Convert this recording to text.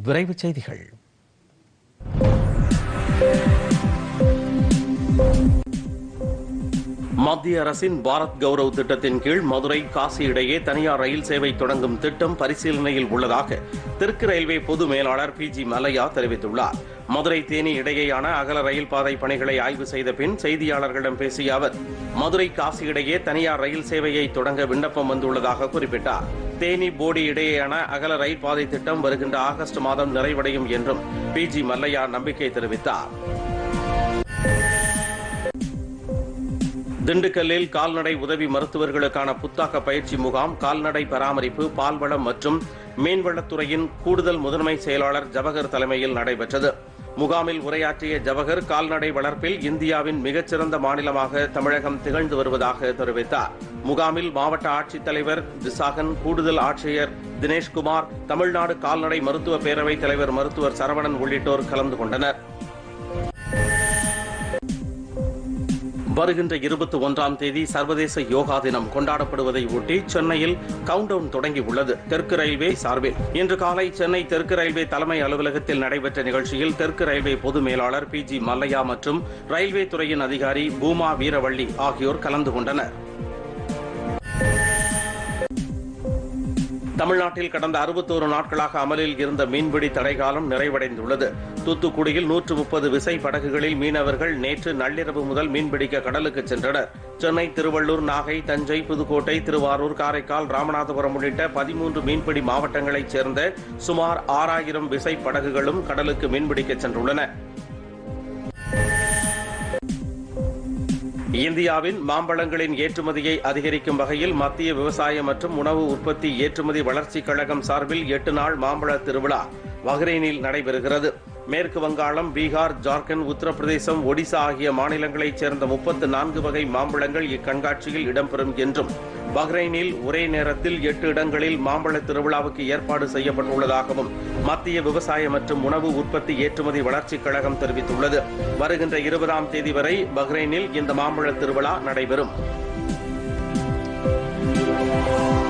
விரைவுச் செய்திகள். மத்திய அரசின் பாரத் கௌரவ் திட்டத்தின் கீழ் மதுரை காசி இடையே தனியார் ரயில் சேவை தொடங்கும் திட்டம் பரிசீலனையில் உள்ளதாக தெற்கு ரயில்வே பொது மேலாளர் PG மல்லையா தெரிவித்துள்ளார். மதுரை தேனி இடையேயான அகல ரயில் பாதை பணிகளை ஆய்வு செய்த பின் செய்தியாளர்களிடம் பேசிய அவர், மதுரை காசி இடையே தனியார் ரயில் சேவையை தொடங்க விண்ணப்பம் வந்துள்ளதாக குறிப்பிட்டார். தேனி போடி இடையேயான அகல ரயில் பாதை திட்டம் வருகின்ற ஆகஸ்ட் மாதம் நிறைவடையும் என்றும் PG மல்லையா நம்பிக்கை தெரிவித்தார். திண்டுக்கல்லில் கால்நடை உதவி மருத்துவர்களுக்கான புத்தாக்க பயிற்சி முகாம் கால்நடை பராமரிப்பு, பால்வளம் மற்றும் மீன்வளத்துறையின் கூடுதல் முதன்மை செயலாளர் ஜவஹர் தலைமையில் நடைபெற்றது. முகாமில் உரையாற்றிய ஜவஹர், கால்நடை வளர்ப்பில் இந்தியாவின் மிகச்சிறந்த மாநிலமாக தமிழகம் திகழ்ந்து வருவதாக தெரிவித்தார். முகாமில் மாவட்ட ஆட்சித்தலைவர் விசாகன், கூடுதல் ஆட்சியர் தினேஷ்குமார், தமிழ்நாடு கால்நடை மருத்துவ பேரவைத் தலைவர் மருத்துவர் சரவணன் உள்ளிட்டோர் கலந்து கொண்டனர். வருகின்ற 21ஆம் தேதி சர்வதேச யோகா தினம் கொண்டாடப்படுவதை ஒட்டி சென்னையில் கவுண்டவுன் தொடங்கியுள்ளது. தெற்கு ரயில்வே சார்பில் இன்று காலை சென்னை தெற்கு ரயில்வே தலைமை அலுவலகத்தில் நடைபெற்ற நிகழ்ச்சியில் தெற்கு ரயில்வே பொது மேலாளர் PG மல்லையா மற்றும் ரயில்வே துறையின் அதிகாரி பூமா வீரவள்ளி ஆகியோர் கலந்து கொண்டனர். தமிழ்நாட்டில் கடந்த 61 நாட்களாக அமலில் இருந்த மீன்பிடி தடைகாலம் நிறைவடைந்துள்ளது. தூத்துக்குடியில் 130 விசை படகுகளில் மீனவர்கள் நேற்று நள்ளிரவு முதல் மீன்பிடிக்க கடலுக்கு சென்றனர். சென்னை, திருவள்ளூர், நாகை, தஞ்சை, புதுக்கோட்டை, திருவாரூர், காரைக்கால், ராமநாதபுரம் உள்ளிட்ட 13 மீன்பிடி மாவட்டங்களைச் சேர்ந்த சுமார் 6000 விசை படகுகளும் கடலுக்கு மீன்பிடிக்க சென்றுள்ளன. இந்தியாவின் மாம்பழங்களின் ஏற்றுமதியை அதிகரிக்கும் வகையில் மத்திய விவசாய மற்றும் உணவு உற்பத்தி ஏற்றுமதி வளர்ச்சிக் கழகம் சார்பில் 8 நாள் மாம்பழ திருவிழா பஹ்ரைனில் நடைபெறுகிறது. மேற்கு வங்காளம், பீகார், ஜார்க்கண்ட், உத்தரப்பிரதேசம், ஒடிசா ஆகிய மாநிலங்களைச் சேர்ந்த 34 வகை மாம்பழங்கள் இக்கண்காட்சியில் இடம்பெறும் என்றும், பஹ்ரைனில் ஒரே நேரத்தில் 8 இடங்களில் மாம்பழ திருவிழாவுக்கு ஏற்பாடு செய்யப்பட்டுள்ளதாகவும் மத்திய விவசாய மற்றும் உணவு உற்பத்தி ஏற்றுமதி வளர்ச்சிக் கழகம் தெரிவித்துள்ளது. வருகின்ற 20ஆம் தேதி வரை பஹ்ரைனில் இந்த மாம்பழ திருவிழா நடைபெறும்.